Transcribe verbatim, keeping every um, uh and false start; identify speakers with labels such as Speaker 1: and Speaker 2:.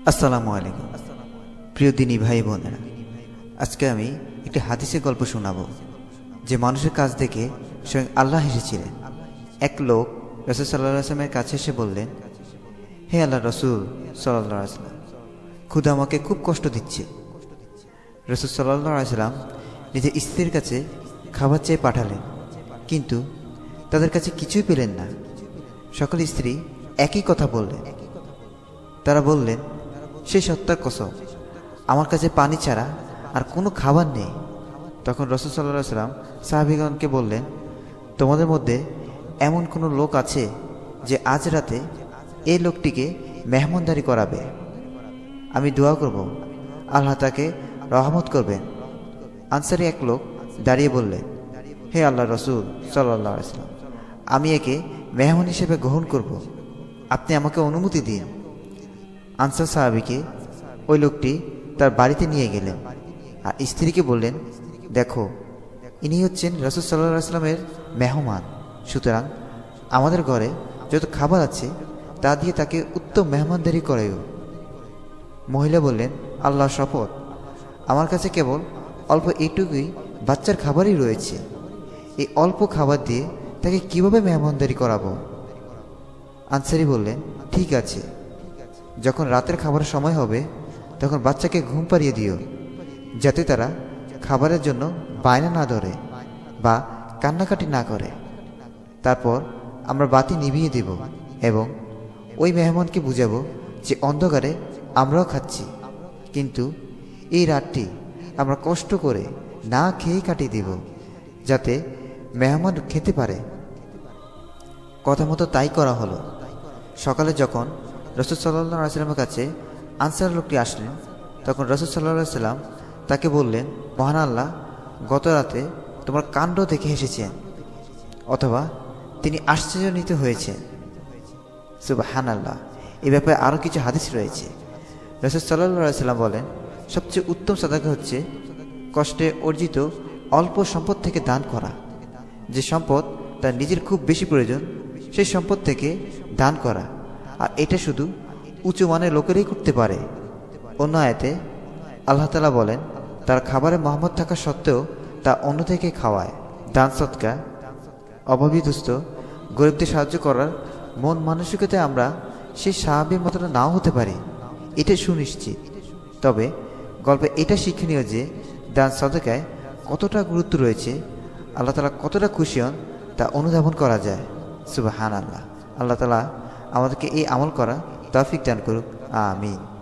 Speaker 1: আসসালামু আলাইকুম প্রিয় দিনী ভাই বোনেরা, আজকে আমি একটি হাদিসের গল্প শোনাবো যে মানুষের কাছ থেকে স্বয়ং আল্লাহ এসেছিলেন। এক লোক রাসূল সাল্লাল্লাহু আলাইহি ওয়াসাল্লামের কাছে এসে বললেন, হে আল্লাহ রাসূল সাল্লাল্লাহু আলাইহি ওয়াসাল্লাম, ক্ষুধা আমাকে খুব কষ্ট দিচ্ছে। রাসূল সাল্লাল্লাহু আলাইহি ওয়াসাল্লাম নিজের স্ত্রীর কাছে খাবার চেয়ে পাঠালেন, কিন্তু তাদের কাছে কিছুই পেলেন না। সকল স্ত্রী একই কথা বললেন। তারা বললেন, সেই সত্তার কসম, আমার কাছে পানি ছাড়া আর কোনো খাবার নেই। তখন রাসূল সাল্লাল্লাহু আলাইহি ওয়াসাল্লাম সাহাবীগণকে বললেন, তোমাদের মধ্যে এমন কোনো লোক আছে যে আজ রাতে এই লোকটিকে মেহমানদারি করাবে? আমি দোয়া করব, আল্লাহ তাকে রহমত করবেন। আনসারী এক লোক দাঁড়িয়ে বললেন, হে আল্লাহ রাসূল সাল্লাল্লাহু আলাইহি ওয়াসাল্লাম, আমি একে মেহমান হিসেবে গ্রহণ করব, আপনি আমাকে অনুমতি দিন। আনসার সাহাবীকে ওই লোকটি তার বাড়িতে নিয়ে গেলেন আর স্ত্রীকে বললেন, দেখো, ইনি হচ্ছেন রাসূল সাল্লাল্লাহু আলাইহি ওয়াসাল্লামের মেহমান, সুতরাং আমাদের ঘরে যত খাবার আছে তা দিয়ে তাকে উত্তম মেহমানদারি করাইও। মহিলা বললেন, আল্লাহর শপথ, আমার কাছে কেবল অল্প এইটুকুই বাচ্চার খাবারই রয়েছে, এই অল্প খাবার দিয়ে তাকে কিভাবে মেহমানদারি করাবো? আনসারী বললেন, ঠিক আছে, যখন রাতের খাবারের সময় হবে তখন বাচ্চাকে ঘুম পাড়িয়ে দিও, যাতে তারা খাবারের জন্য বায়না না ধরে বা কান্নাকাটি না করে। তারপর আমরা বাতি নিভিয়ে দেব এবং ওই মেহমানকে বুঝাবো যে অন্ধকারে আমরাও খাচ্ছি, কিন্তু এই রাতটি আমরা কষ্ট করে না খেয়ে কাটিয়ে দেব, যাতে মেহমান খেতে পারে। কথা মতো তাই করা হলো। সকালে যখন রাসূল সাল্লাল্লাহু আলাইহি ওয়াসাল্লামের কাছে আনসার লোকটি আসলেন, তখন রাসূল সাল্লাল্লাহু আলাইহি ওয়াসাল্লাম তাকে বললেন, মহান আল্লাহ গত রাতে তোমার কাণ্ড দেখে এসেছেন, অথবা তিনি আশ্চর্যান্বিত হয়েছেন। সুবহানাল্লাহ। এই ব্যাপারে আরও কিছু হাদিস রয়েছে। রাসূল সাল্লাল্লাহু আলাইহি ওয়াসাল্লাম বলেন, সবচেয়ে উত্তম সাদাকা হচ্ছে কষ্টে অর্জিত অল্প সম্পদ থেকে দান করা। যে সম্পদ তার নিজের খুব বেশি প্রয়োজন, সেই সম্পদ থেকে দান করা, আর এটা শুধু উঁচু মানের লোকেরাই করতে পারে। অন্য আয়াতে আল্লাহ তাআলা বলেন, তার খাবারে মহব্বত থাকা সত্ত্বেও তা অন্য থেকে খাওয়ায়। দান সদকা, অভাবী দুস্থ গরিবদের সাহায্য করার মন মানসিকতায় আমরা সেই সাহাবীর মতো নাও হতে পারি, এটা সুনিশ্চিত। তবে গল্পে এটা শিক্ষণীয় যে দান সদকায় কতটা গুরুত্ব রয়েছে, আল্লাহ তাআলা কতটা খুশি হন তা অনুধাবন করা যায়। সুবহানাল্লাহ। আল্লাহ তাআলা আমাদেরকে এই আমল করা তৌফিক দান করুক। আমিন।